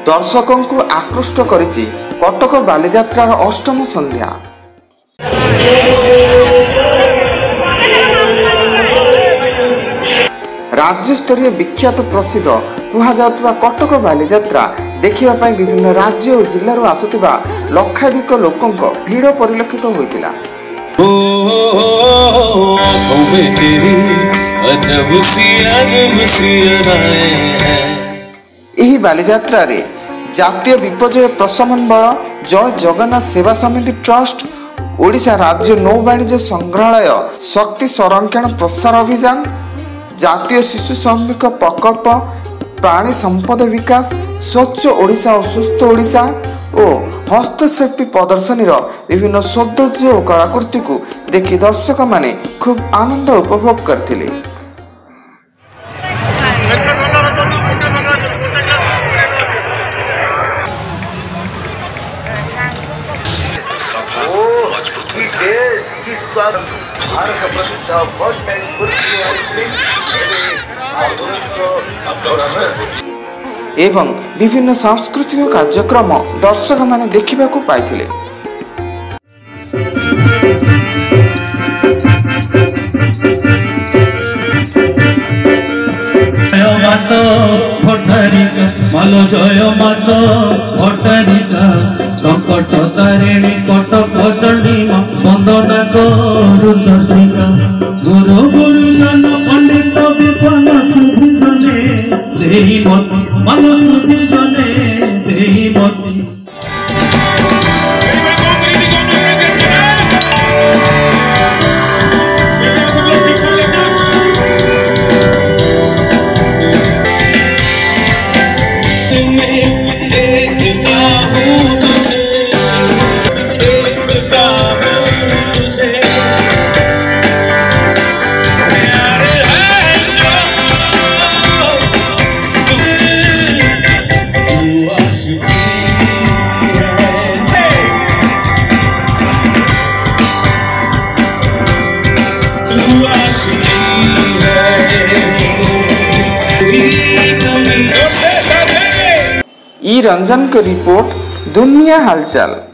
दर्शकों को आकृष्ट करिछि कटक बालीजात्रार अष्टम संध्या। राज्यस्तरीय विख्यात प्रसिद्ध कुहाजाउଥିବା कटक बालीजात्रा देखिबा पई विभिन्न राज्य और जिल्लारू आसुथिबा लक्षाधिक लोकंक भीड़ परिलक्षित होइतिला। एही बालीजात्रा रे जातीय विपर्यय प्रशमन बल, जय जगन्नाथ सेवा समिति ट्रस्ट, ओडिशा राज्य नौ वाणिज्य संग्रहालय, शक्ति संरक्षण प्रसार अभियान, जातीय शिशु श्रमिक प्रकल्प, प्राणी संपद विकास, स्वच्छ ओडिशा और सुस्थ ओडिशा और हस्तशिल्पी प्रदर्शनी विभिन्न सौंदर्य और कलाकृति को देखि दर्शक माने खूब आनंद उपभोग करथिले। एवं विभिन्न सांस्कृतिक कार्यक्रम दर्शक माने देखिबा को पाइथिले। मालो जय मात भट्टारिका संकट तारिणी कटक चंडी वंदना करू चंद्रिका गुरु गुरुजन पंडित विद्वान सुधि जने देहि मति मन सुधि जने देहि मति। रंजन की रिपोर्ट दुनिया हालचाल।